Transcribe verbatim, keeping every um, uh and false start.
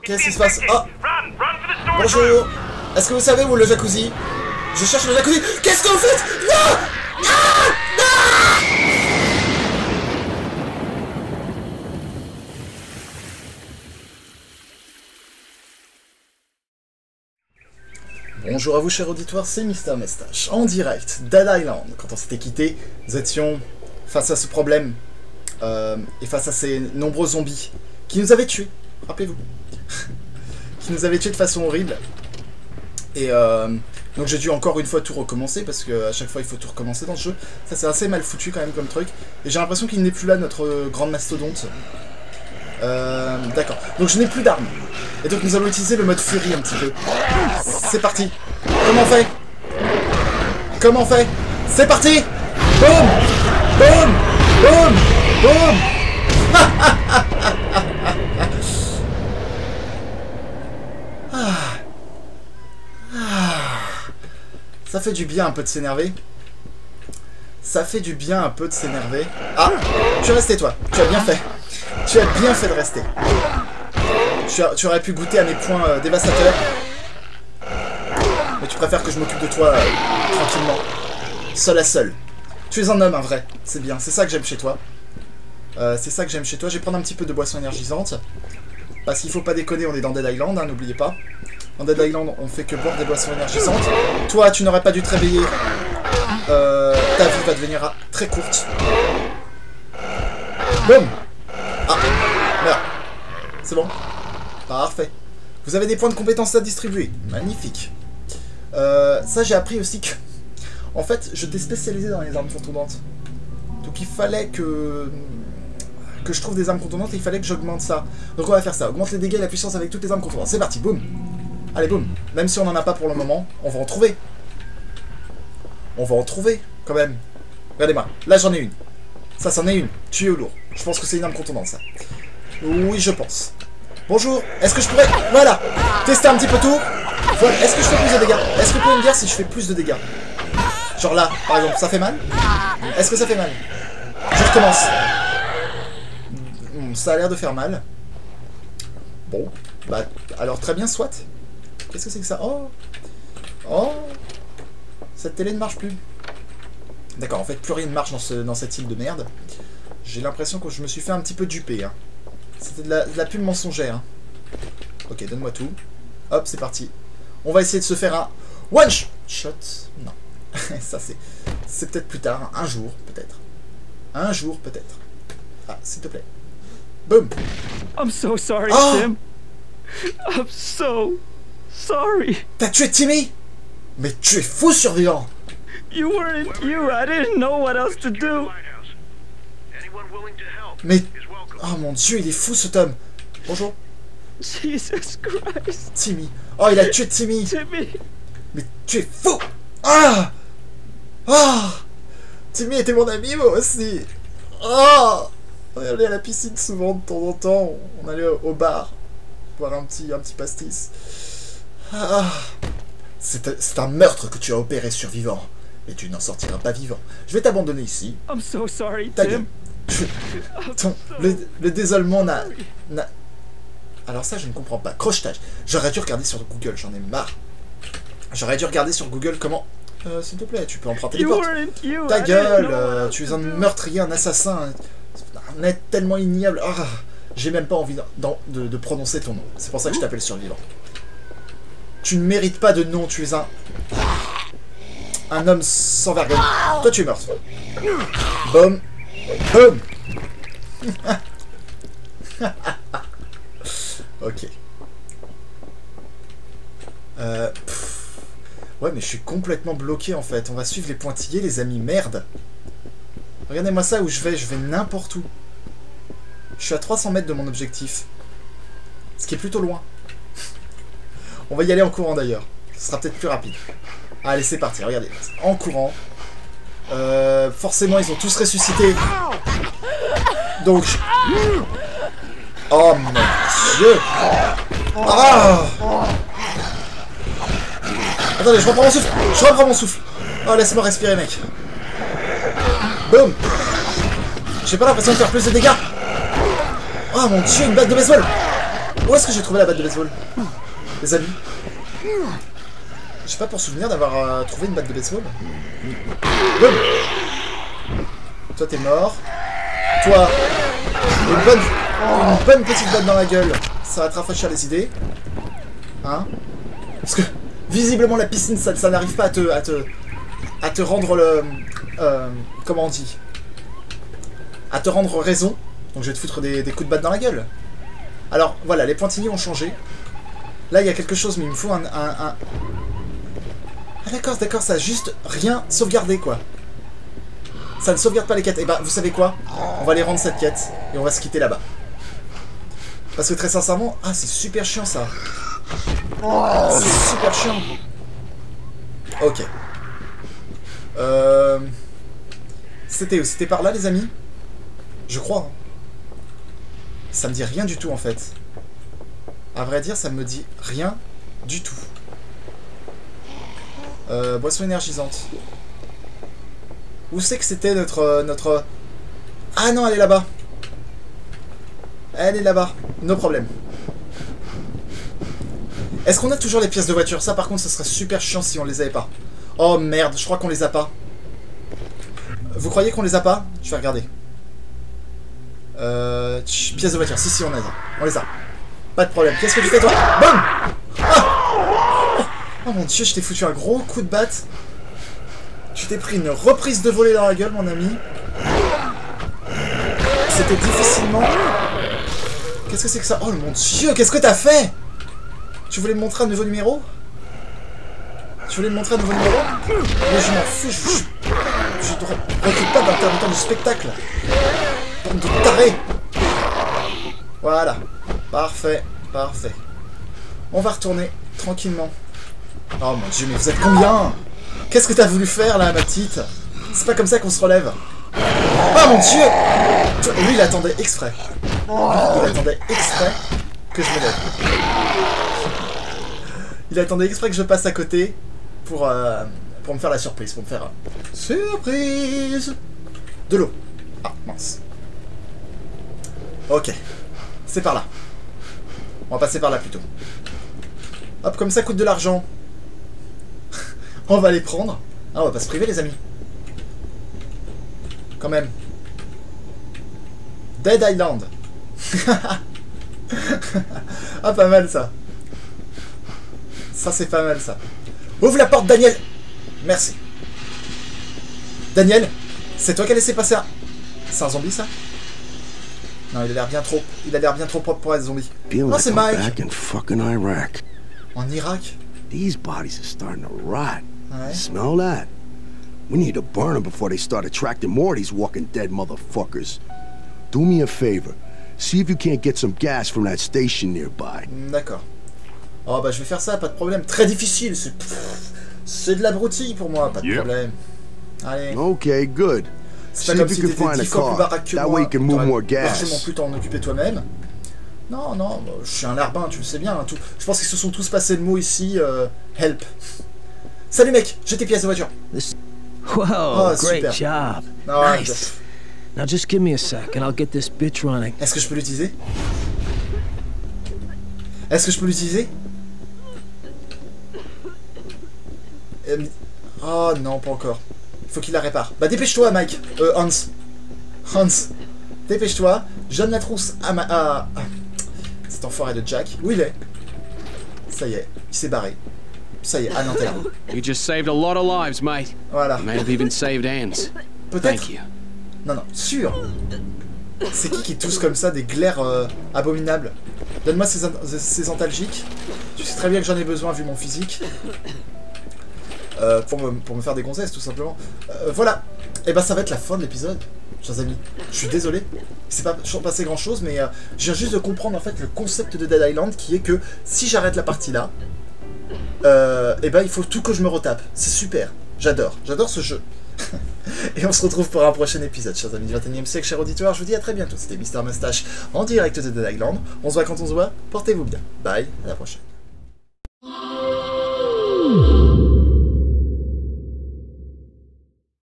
Qu'est-ce qui se passe? Oh! Bonjour! Est-ce que vous savez où est le jacuzzi? Je cherche le jacuzzi! Qu'est-ce que vous faites? Non! Ah! Ah! Bonjour à vous, chers auditoires, c'est Mister Mestache, en direct d'Dead Island. Quand on s'était quitté, nous étions face à ce problème, euh, et face à ces nombreux zombies qui nous avaient tués, rappelez-vous, qui nous avaient tués de façon horrible. Et euh, donc j'ai dû encore une fois tout recommencer, parce qu'à chaque fois il faut tout recommencer dans ce jeu. Ça c'est assez mal foutu quand même comme truc. Et j'ai l'impression qu'il n'est plus là, notre euh, grande mastodonte. Euh, D'accord. Donc je n'ai plus d'armes. Et donc nous allons utiliser le mode furie un petit peu. C'est parti. Comment on fait? Comment on fait? C'est parti. Boum. Boum. Boum. Boum. ah. Ah. Ça fait du bien un peu de s'énerver. Ça fait du bien un peu de s'énerver. Ah, tu es resté toi. Tu as bien fait. Tu as bien fait de rester. Tu, as, tu aurais pu goûter à mes points euh, dévastateurs. Mais tu préfères que je m'occupe de toi euh, tranquillement. Seul à seul. Tu es un homme, un vrai. C'est bien. C'est ça que j'aime chez toi. Euh, c'est ça que j'aime chez toi. Je vais prendre un petit peu de boisson énergisante. Parce qu'il faut pas déconner, on est dans Dead Island, hein, n'oubliez pas. Dans Dead Island, on fait que boire des boissons énergisantes. Toi, tu n'aurais pas dû te réveiller. Euh, ta vie va devenir très courte. Boum. Ah, merde. C'est bon. Parfait. Vous avez des points de compétences à distribuer. Magnifique. Euh, ça, j'ai appris aussi que... En fait, je déspécialisais dans les armes contondantes. Donc il fallait que... que je trouve des armes contondantes et il fallait que j'augmente ça. Donc on va faire ça. Augmente les dégâts et la puissance avec toutes les armes contondantes. C'est parti, boum. Allez, boum. Même si on n'en a pas pour le moment, on va en trouver. On va en trouver, quand même. Regardez-moi. Là, j'en ai une. Ça, c'en est une. Tu es au lourd. Je pense que c'est une arme contondante, ça. Oui, je pense. Bonjour. Est-ce que je pourrais... Voilà. Tester un petit peu tout. Voilà. Est-ce que je fais plus de dégâts? Est-ce que vous pouvez me dire si je fais plus de dégâts? Genre là, par exemple, ça fait mal? Est-ce que ça fait mal? Je recommence. Ça a l'air de faire mal. Bon. Bah, alors très bien, soit. Qu'est-ce que c'est que ça? Oh. Oh. Cette télé ne marche plus. D'accord, en fait, plus rien ne marche dans, ce, dans cette île de merde. J'ai l'impression que je me suis fait un petit peu duper. Hein. C'était de, de la pub mensongère. Hein. Ok, donne-moi tout. Hop, c'est parti. On va essayer de se faire un one shot. Non. Ça, c'est c'est peut-être plus tard. Hein. Un jour, peut-être. Un jour, peut-être. Ah, s'il te plaît. Boum. I'm so sorry, oh Tim. I'm so sorry. T'as tué Timmy? Mais tu es fou, survivant. You weren't you. I didn't know what else to do. Mais... Oh mon Dieu, il est fou, ce Tom. Bonjour. Jesus Christ. Timmy. Oh, il a tué Timmy. Timmy. Mais tu es fou. Ah. Ah. Timmy était mon ami, moi aussi. Ah. On allait à la piscine souvent, de temps en temps. On allait au bar. Boire un petit, un petit pastis. Ah. C'est un meurtre que tu as opéré, survivant. Et tu n'en sortiras pas vivant. Je vais t'abandonner ici. I'm so sorry, Ta Tim. gueule. Ton, le, le désolement n'a... Alors ça, je ne comprends pas. Crochetage. J'aurais dû regarder sur Google, j'en ai marre. J'aurais dû regarder sur Google comment... Euh, s'il te plaît, tu peux emprunter les You portes. weren't you. Ta I didn't gueule, know what euh, else tu es to un do. meurtrier, un assassin. Un être tellement ignoble. Ah, j'ai même pas envie de, de, de prononcer ton nom. C'est pour ça que je t'appelle survivant. Tu ne mérites pas de nom, tu es un... Un homme sans vergogne. Toi, tu es mort. Boum. Boum. Ok. Euh, ouais, mais je suis complètement bloqué, en fait. On va suivre les pointillés, les amis. Merde. Regardez-moi ça, où je vais. Je vais n'importe où. Je suis à trois cents mètres de mon objectif. Ce qui est plutôt loin. On va y aller en courant, d'ailleurs. Ce sera peut-être plus rapide. Allez, c'est parti, regardez. En courant. Euh, forcément, ils ont tous ressuscité. Donc... Oh mon Dieu. Ah. Attendez, je reprends mon souffle. Je reprends mon souffle. Oh, laisse-moi respirer, mec. Boum. J'ai pas l'impression de faire plus de dégâts. Oh mon Dieu, une batte de baseball. Où est-ce que j'ai trouvé la batte de baseball? Les amis? J'ai pas pour souvenir d'avoir euh, trouvé une batte de baseball. Boum. Toi t'es mort. Toi, une bonne, une bonne petite batte dans la gueule. Ça va te rafraîchir les idées. Hein? Parce que visiblement la piscine ça, ça n'arrive pas à te, à te à te rendre le euh, comment on dit, à te rendre raison. Donc je vais te foutre des, des coups de batte dans la gueule. Alors voilà, les pointigny ont changé. Là il y a quelque chose mais il me faut un, un, un... Ah d'accord, d'accord, ça a juste rien sauvegardé quoi. Ça ne sauvegarde pas les quêtes. Et bah vous savez quoi, on va aller rendre cette quête et on va se quitter là-bas. Parce que très sincèrement, ah c'est super chiant ça. C'est super chiant. Ok. Euh... C'était où? C'était par là les amis? Je crois. Hein. Ça me dit rien du tout en fait. À vrai dire, ça me dit rien du tout. Euh, boisson énergisante. Où c'est que c'était notre, notre... Ah non, elle est là-bas. Elle est là-bas. No problème. Est-ce qu'on a toujours les pièces de voiture? Ça par contre, ce serait super chiant si on les avait pas. Oh merde, je crois qu'on les a pas. Vous croyez qu'on les a pas? Je vais regarder. Euh... Pièces de voiture. Si, si, on les a. On les a. Pas de problème. Qu'est-ce que tu fais toi? Bam! Ah! Oh mon dieu, je t'ai foutu un gros coup de batte. Tu t'es pris une reprise de volée dans la gueule, mon ami. C'était difficilement... Qu'est-ce que c'est que ça? Oh mon dieu, qu'est-ce que t'as fait? Tu voulais me montrer un nouveau numéro? Tu voulais me montrer un nouveau numéro? Mais je m'en fous, je... Je, je ne recrute pas d'intermittent du spectacle. Bande de tarés. Voilà. Parfait, parfait. On va retourner tranquillement. Oh mon dieu, mais vous êtes combien? Qu'est-ce que t'as voulu faire là, ma petite? C'est pas comme ça qu'on se relève. Oh mon dieu! Lui, il attendait exprès. Il attendait exprès que je me lève. Il attendait exprès que je passe à côté pour, euh, pour me faire la surprise. Pour me faire... Euh, surprise! De l'eau. Ah, mince. Ok. C'est par là. On va passer par là plutôt. Hop, comme ça coûte de l'argent. On va les prendre. Ah, on va pas se priver, les amis. Quand même. Dead Island. Ah, pas mal ça. Ça, c'est pas mal ça. Ouvre la porte, Daniel. Merci. Daniel, c'est toi qui as laissé passer un... C'est un zombie, ça? Non, il a l'air bien trop... Il a l'air bien trop propre pour être zombie. Non, c'est Mike. En Irak. These bodies are starting to rot. Ouais. Smell that? We need to burn them before they start attracting more of these walking dead motherfuckers. Do me a favor. See if you can't get some gas from that station nearby. D'accord. Oh bah je vais faire ça, pas de problème. Très difficile, c'est... C'est de la broutille pour moi, pas de yep. problème. Allez. Okay, good. C'est pas comme si t'étais dix fois plus baraque que moi. T'aurais largement pu t'en occuper toi-même. Non, non, je suis un larbin, tu le sais bien. Hein, tout. Je pense qu'ils se sont tous passés le mot ici. Euh, help. Salut mec, j'ai tes pièces de voiture. Wow, oh, great super. job. Oh, nice. Now just give me a sec and I'll get this bitch running. Est-ce que je peux l'utiliser? Est-ce que je peux l'utiliser? euh, Oh non, pas encore. Il faut qu'il la répare. Bah dépêche-toi, Mike. Euh, Hans. Hans. Dépêche-toi. Je donne la trousse à ma... À... Cet enfoiré de Jack. Où il est? Ça y est, il s'est barré. Ça y est, ah non, t'es là. You just saved a lot of lives, mate. Voilà. You may have even saved Anne's. Peut-être. Non, non, sûr. C'est qui qui tousse comme ça des glaires euh, abominables? Donne-moi ces, ces antalgiques. Tu sais très bien que j'en ai besoin vu mon physique. Euh, pour, me, pour me faire des gonzesses, tout simplement. Euh, voilà. Et ben ça va être la fin de l'épisode, chers amis. Je suis désolé. C'est pas toujours passé grand chose, mais euh, je viens juste de comprendre en fait le concept de Dead Island qui est que si j'arrête la partie là, euh, et ben il faut tout que je me retape. C'est super. J'adore. J'adore ce jeu. Et on se retrouve pour un prochain épisode, chers amis du vingt et unième siècle, chers auditeurs. Je vous dis à très bientôt. C'était Mister Moustache en direct de Dead Island. On se voit quand on se voit. Portez-vous bien. Bye. À la prochaine.